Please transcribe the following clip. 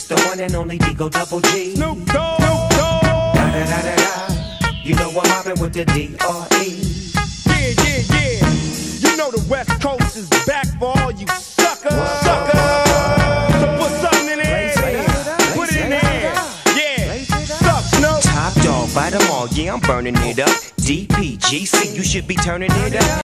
the one and only Digo Double G. Snoop Dogg. Da da da da da. You know I'm mobbing with the D.R.E. Yeah. You know the West Coast is back for all you suckers. So put something in there. Put it in there. Yeah. Suck, Snoop. Top dog, bite them all. Yeah, I'm burning it up. DPGC, you should be turning it up.